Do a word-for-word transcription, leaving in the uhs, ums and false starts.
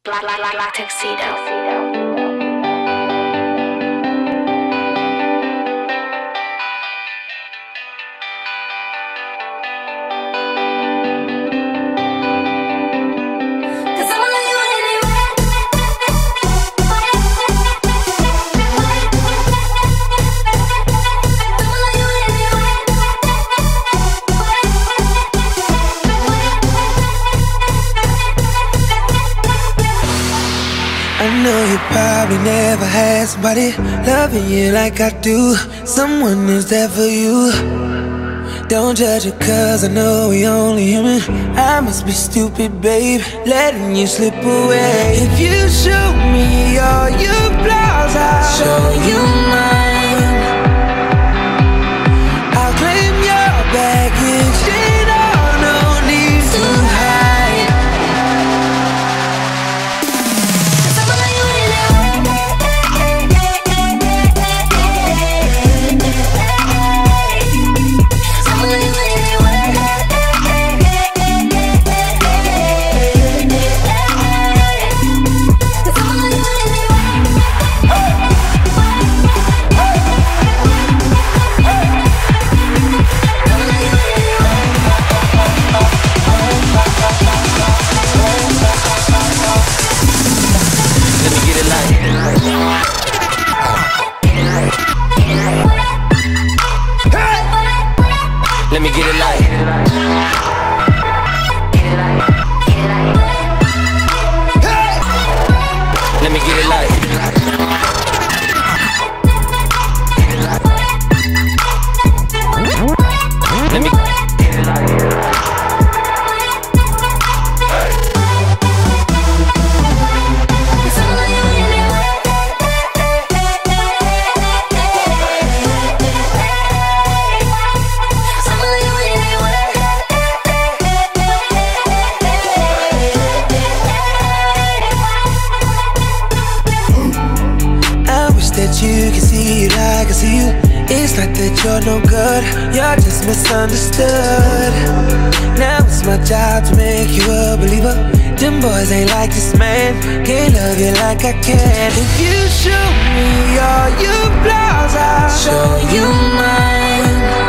Black, black, black, black tuxedo. I know you probably never had somebody loving you like I do. Someone who's there for you. Don't judge it cause I know we only human. I must be stupid, babe, letting you slip away. If you show me all your flaws, I'll show you mine. I'll claim your baggage, ain't all no need to hide. Let me get it light. Let me get it light. Let me get it light. That you can see it like I see you. It's not that you're no good, you're just misunderstood. Now it's my job to make you a believer. Them boys ain't like this, man, can't love you like I can. If you show me all your flaws, I'll show you mine.